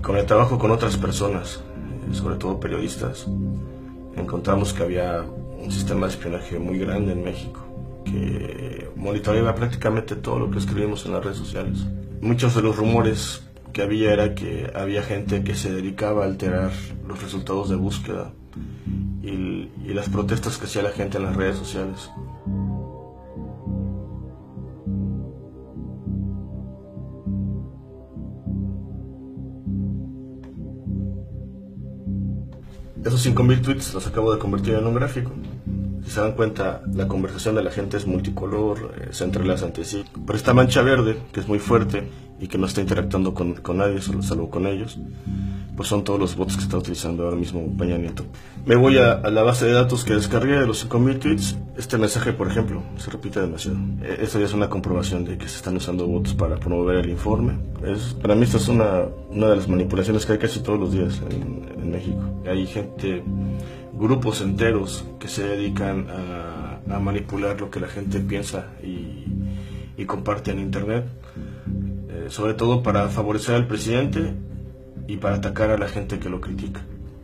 con el trabajo con otras personas, sobre todo periodistas, encontramos que había un sistema de espionaje muy grande en México, que monitoreaba prácticamente todo lo que escribimos en las redes sociales. Muchos de los rumores que había era que había gente que se dedicaba a alterar los resultados de búsqueda y las protestas que hacía la gente en las redes sociales. Esos 5000 tweets los acabo de convertir en un gráfico. Si se dan cuenta, la conversación de la gente es multicolor, se entrelaza entre sí. Pero esta mancha verde, que es muy fuerte y que no está interactuando con nadie, salvo con ellos, pues son todos los bots que está utilizando ahora mismo Peña Nieto. Me voy a la base de datos que descargué de los 5000 tweets. Este mensaje, por ejemplo, se repite demasiado. Esto ya es una comprobación de que se están usando bots para promover el informe. Para mí esta es una de las manipulaciones que hay casi todos los días en México. Hay gente, grupos enteros que se dedican a manipular lo que la gente piensa y comparte en internet, sobre todo para favorecer al presidente y para atacar a la gente que lo critica.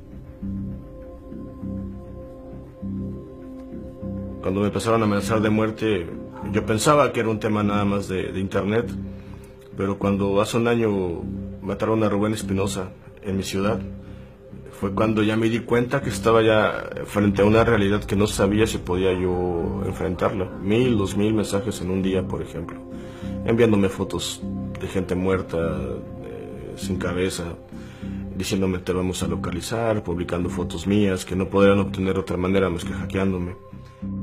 Cuando me empezaron a amenazar de muerte, yo pensaba que era un tema nada más de internet, pero cuando hace un año mataron a Rubén Espinosa en mi ciudad, fue cuando ya me di cuenta que estaba ya frente a una realidad que no sabía si podía yo enfrentarla. 1000, 2000 mensajes en un día, por ejemplo, enviándome fotos de gente muerta, sin cabeza, diciéndome te vamos a localizar, publicando fotos mías que no podrían obtener de otra manera más que hackeándome.